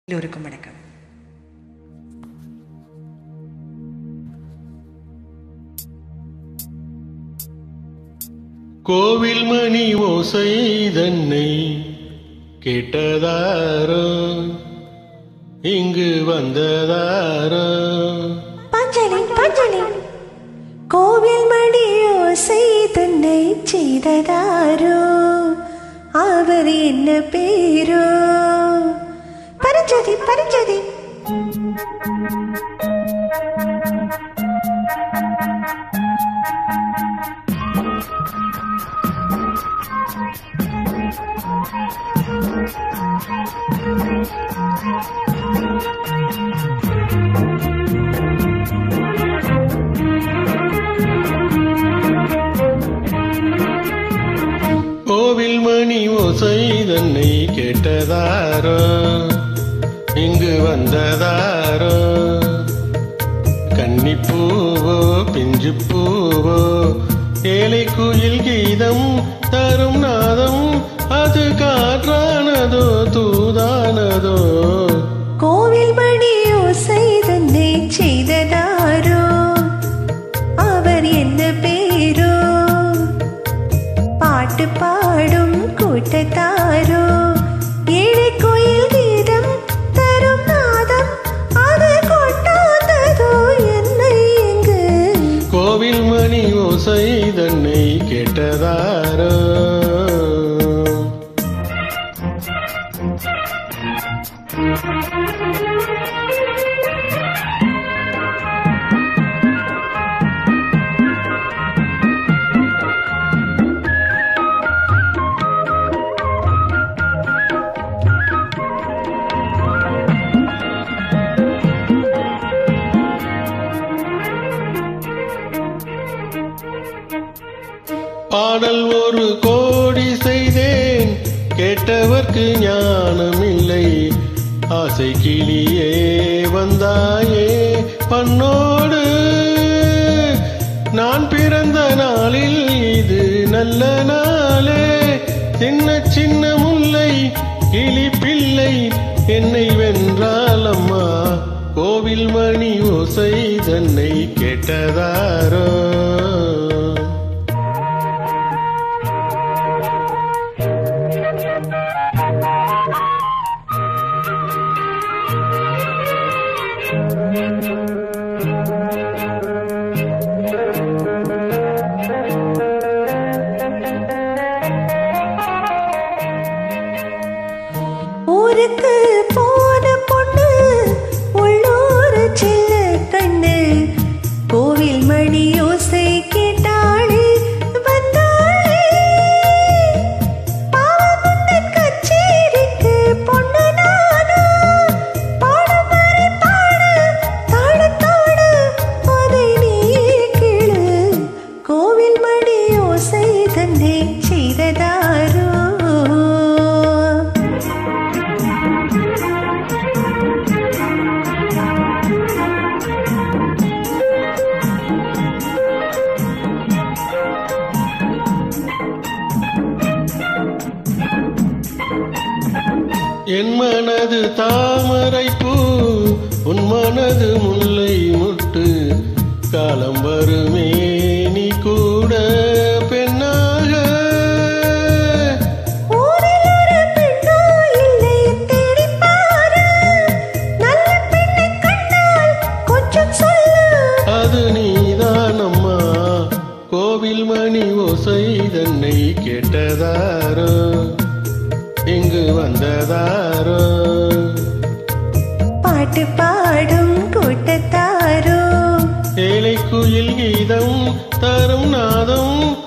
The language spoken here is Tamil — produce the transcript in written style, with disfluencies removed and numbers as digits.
எல்லோருக்கும் வணக்கம். கோவில் மணி ஓசை தன்னை கேட்டதாரோ, இங்கு வந்ததாரோ? பஞ்சலி பஞ்சலி கோவில் மணி ஓசை தன்னை செய்ததாரோ, அவர் என்ன பேரோ? பரிஞ்சதி பரிஞ்சதி கோவில் மணி ஓசை தன்னை கேட்டதாரோ, இங்கு வந்ததாரோ? கன்னிப்பூவோ பிஞ்சு பூவோ, ஏழை குயில் கீதம் தரும் நாதம், அது காற்றானதோ தூதானதோ? கோவில் மணி ஓசை தன்னை செய்ததாரோ, அவர் என்ன பேரோ? பாட்டு பாடும் கூட்டத்தாரோ, ஏழை கோயில் கீதம் தரும் நாதம், அது கொட்டாததோ என்னை இங்கு? கோவில் மணி ஓசை தன்னை கேட்டதாரோ? பாடல் ஒரு கோடி செய்தேன், கேட்டவர்க்கு ஞானம் இல்லை. ஆசை கிளியே வந்தாயே பண்ணோடு, நான் பிறந்த நாளில் இது நல்ல நாளே. சின்ன சின்ன முல்லை கிளி பிள்ளை என்னை வென்றால் அம்மா, கோவில் மணி ஓசை தன்னை கேட்டதாரோ? ஊருக்கு போன பொண்ணு உள்ளூர் செல்ல கண்ணு, கோவில் மணி ஓசை கேட்டாளே வந்தாளே. பாவமுந்தன் கச்சேரிக்கு பொண்ணு நானு, பாடும் வரை பாடு தாளத்தோடு, அதை நீயே கேளு. கோவில் மணி ஓசை தன்னை செய்ததாரோ? என் மனது தாமரை பூ, உன் மனது முல்லை முட்டு. காலம் வருமே நீ கூட பெண்ணாக, ஊரில் ஒரு பெண்ணோ இல்லை தேடிப்பாரு, நல்ல பெண்ணை கண்டால் கொஞ்சம் சொல்லு. அது நீதான் அம்மா, கோவில் மணி ஓசை தன்னை கேட்டதாரோ? இங்கு வந்ததாரோ? பாட்டு பாடும் கூட்டத்தாரோ, ஏழை குயில் கீதம் தரும் நாதம்,